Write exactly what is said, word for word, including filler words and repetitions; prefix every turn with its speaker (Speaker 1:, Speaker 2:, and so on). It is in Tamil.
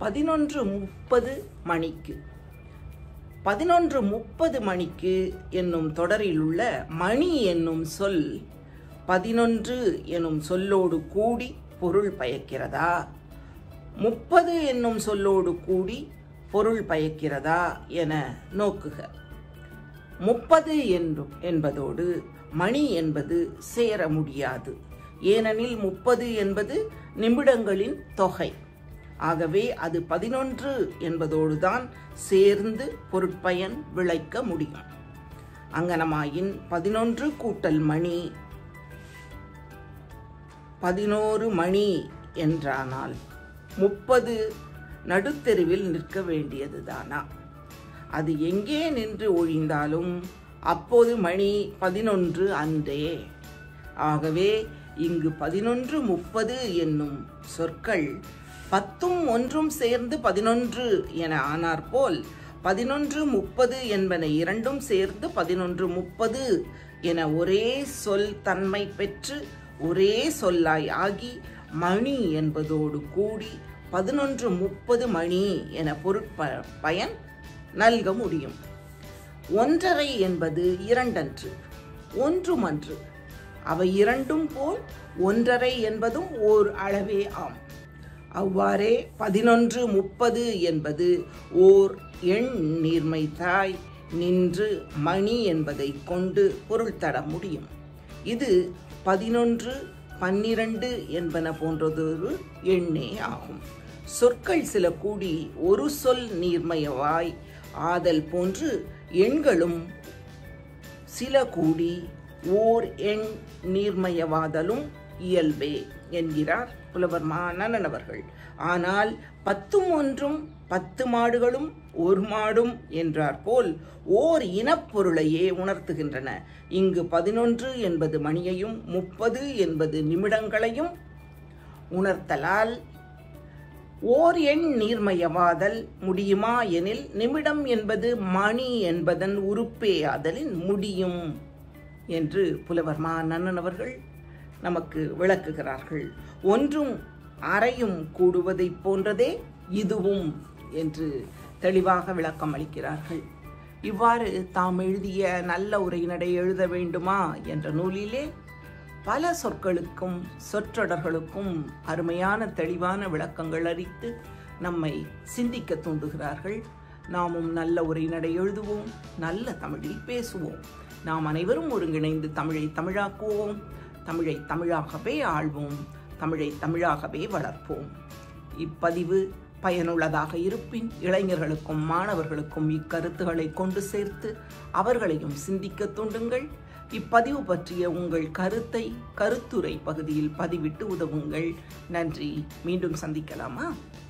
Speaker 1: பதினொன்று முப்பது மணிக்கு. பதினொன்று முப்பது மணிக்கு என்னும் தொடரில் உள்ள மணி என்னும் சொல் பதினொன்று எனும் சொல்லோடு கூடி பொருள் பயக்கிறதா, முப்பது என்னும் சொல்லோடு கூடி பொருள் பயக்கிறதா என நோக்குக. முப்பது என்றும் என்பதோடு மணி என்பது சேர முடியாது. ஏனெனில் முப்பது என்பது நிமிடங்களின் தொகை. ஆகவே அது பதினொன்று என்பதோடு தான் சேர்ந்து பொருட்பயன் விளைக்க முடியும். அங்கனமாயின் பதினொன்று கூட்டல் மணி பதினோரு மணி என்றானால் முப்பது நடுத்தெருவில் நிற்க வேண்டியதுதானா? அது எங்கே நின்று ஒழிந்தாலும் அப்போது மணி பதினொன்று அன்றே. ஆகவே இங்கு பதினொன்று முப்பது என்னும் சொற்கள் பத்தும் ஒன்றும் சேர்ந்து பதினொன்று என ஆனாற்போல் பதினொன்று முப்பது என்பன இரண்டும் சேர்ந்து பதினொன்று முப்பது என ஒரே சொல் தன்மை பெற்று ஒரே சொல்லாய் ஆகி மணி என்பதோடு கூடி பதினொன்று முப்பது மணி என பொருட்ப பயன் நல்க முடியும். ஒன்றரை என்பது இரண்டன்று, ஒன்றுமன்று. அவை இரண்டும் போல் ஒன்றரை என்பதும் ஓர் அளவே ஆம். அவ்வாறே பதினொன்று முப்பது என்பது ஓர் எண் நீர்மை தாய் நின்று மணி என்பதை கொண்டு பொருள் தர முடியும். இது பதினொன்று பன்னிரண்டு என்பன போன்றதொரு எண்ணே ஆகும். சொற்கள் சில கூடி ஒரு சொல் நீர்மையவாய் ஆதல் போன்று எண்களும் சில கூடி ஓர் எண் நீர்மையவாதலும் இயல்பே என்கிறார் புலவர் மாநன்னன் அவர்கள். ஆனால் பத்தும் ஒன்றும் பத்து மாடுகளும் ஒரு மாடும் என்றார் போல் ஓர் இனப்பொருளையே உணர்த்துகின்றன. இங்கு பதினொன்று என்பது மணியையும் முப்பது என்பது நிமிடங்களையும் உணர்த்தலால் ஓர் எண் நீர்மையவாதல் முடியுமா எனில் நிமிடம் என்பது மணி என்பதன் உறுப்பே ஆதலின் முடியும் என்று புலவர் மாநன்னன் அவர்கள் நமக்கு விளக்குகிறார்கள். ஒன்றும் அறையும் கூடுவதை போன்றதே இதுவும் என்று தெளிவாக விளக்கம் அளிக்கிறார்கள். இவ்வாறு தாம் எழுதிய நல்ல உரைநடை எழுத வேண்டுமா என்ற நூலிலே பல சொற்களுக்கும் சொற்றொடர்களுக்கும் அருமையான தெளிவான விளக்கங்கள் அளித்து நம்மை சிந்திக்க தூண்டுகிறார்கள். நாமும் நல்ல உரைநடை எழுதுவோம், நல்ல தமிழில் பேசுவோம். நாம் அனைவரும் ஒருங்கிணைந்து தமிழை தமிழாக்குவோம், தமிழை தமிழாகவே ஆள்வோம், தமிழை தமிழாகவே வளர்ப்போம். இப்பதிவு பயனுள்ளதாக இருப்பின் இளைஞர்களுக்கும் மாணவர்களுக்கும் இக்கருத்துக்களை கொண்டு சேர்த்து அவர்களையும் சிந்திக்க தூண்டுங்கள். இப்பதிவு பற்றிய உங்கள் கருத்தை கருத்துரை பகுதியில் பதிவிட்டு உதவுங்கள். நன்றி. மீண்டும் சந்திக்கலாமா?